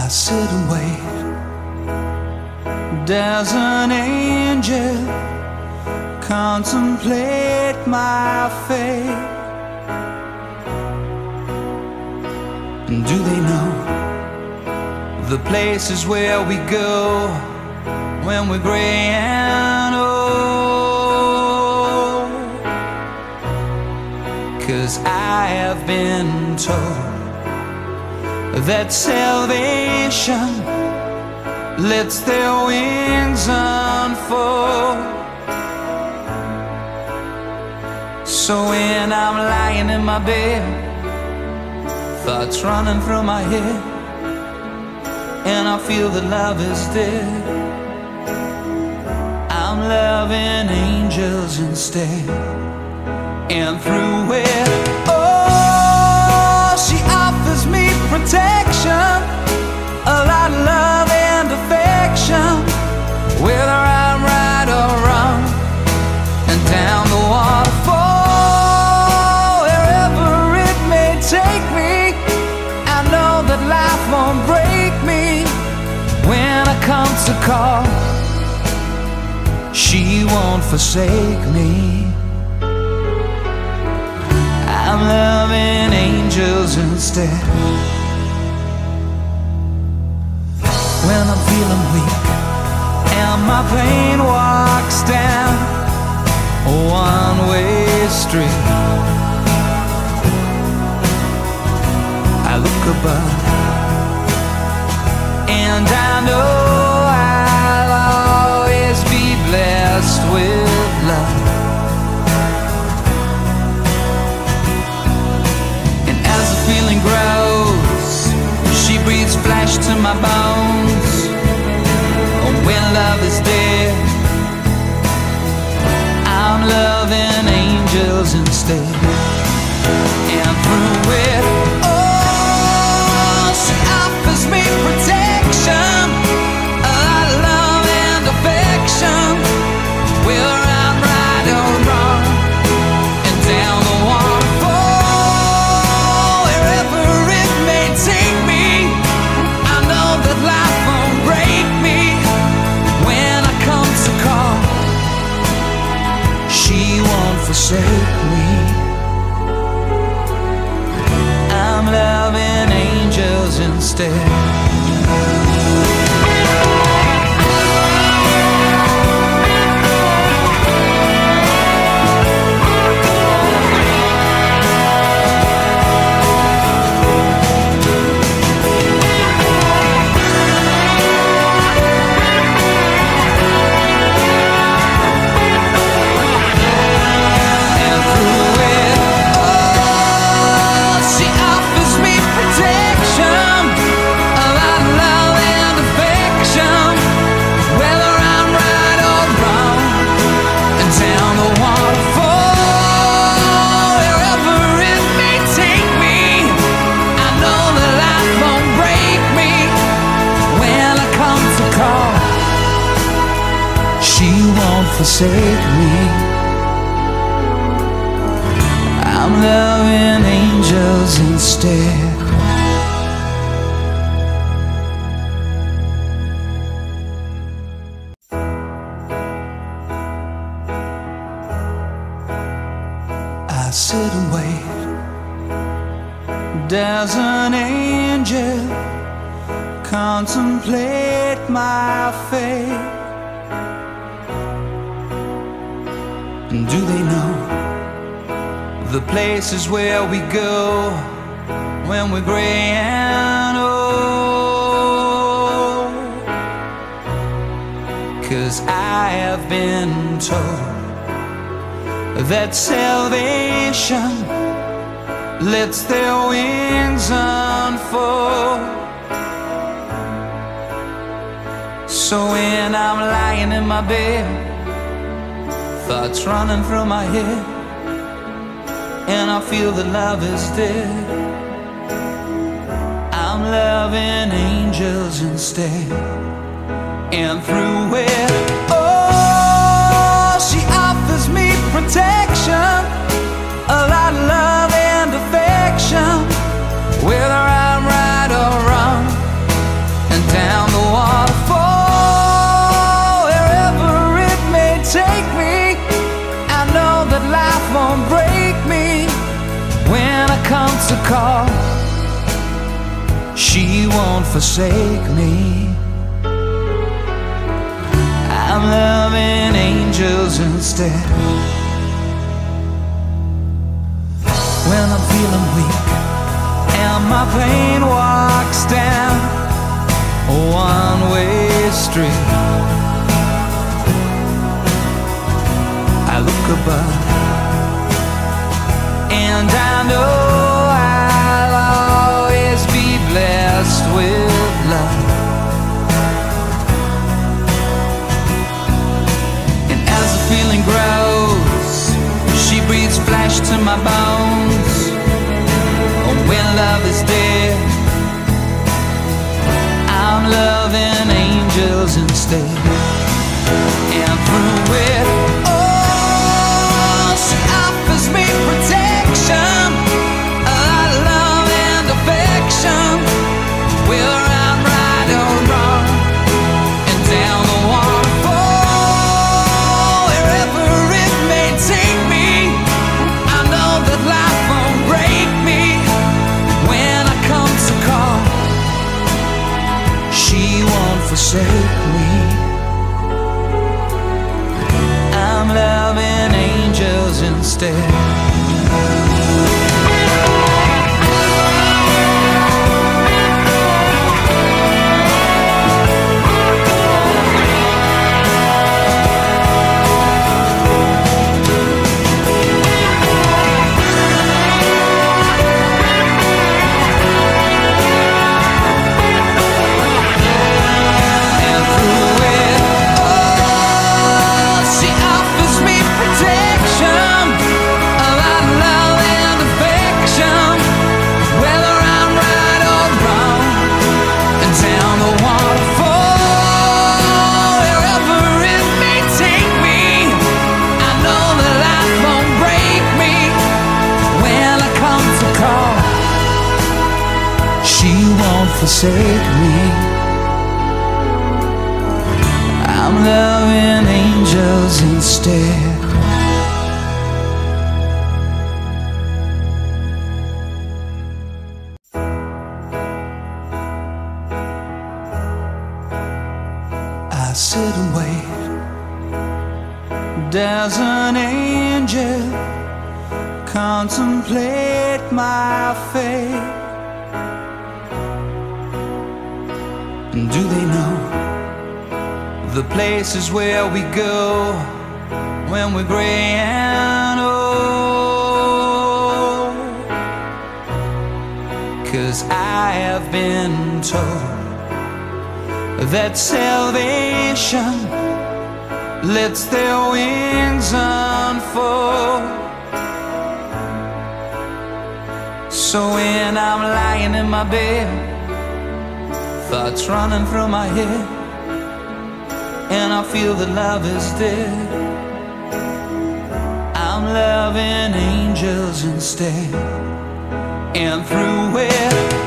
sit and wait. Does an angel contemplate my fate? And do they know the places where we go when we're gray and old? 'Cause I have been told that salvation lets their wings unfold. So when I'm lying in my bed, thoughts running through my head, and I feel that love is dead, I'm loving angels instead. And through it, oh, she offers me protection, a lot of love and affection, whether I'm right or wrong. And down the waterfall, wherever it may take me, I know that life won't break me. When I come to call, she won't forsake me. I'm loving angels instead. When I'm feeling weak and my pain walks down a one-way street, I look above and I know I'll always be blessed with love. And as the feeling grows, she breathes flesh to my bones. And when love is dead, I'm loving angels instead. And through it, oh, she offers me protection, a lot of love and affection, whether I'm right or wrong. And down the waterfall, wherever it may take me, I know that life won't break me. When I come to call, she won't forsake me. I'm loving angels instead. Forsake me. I'm loving angels instead. I sit and wait. Does an angel contemplate my fate? And do they know the places where we go when we're gray and old? 'Cause I have been told that salvation lets their wings unfold. So when I'm lying in my bed, thoughts running through my head, and I feel that love is dead, I'm loving angels instead. And through it, oh, she offers me protection, a lot of love and affection, whether I'm right or wrong. won't forsake me. I'm loving angels instead. When I'm feeling weak and my pain walks down a one-way street, I look above and I know I'll always be blessed with love. And as the feeling grows, she breathes flesh to my bones. Oh, when love is dead, I'm loving angels instead. And through it all, she offers me protection, love and affection, whether I'm right or wrong. And down the waterfall, wherever it may take me, I know that life won't break me. When I come to call, she won't forsake me. I'm loving angels instead. Forsake me. I'm loving angels instead. I sit and wait. Does an angel contemplate my fate? Do they know the places where we go when we're gray and old? 'Cause I have been told that salvation lets their wings unfold. So when I'm lying in my bed, thoughts running through my head, and I feel that love is dead, I'm loving angels instead. And through it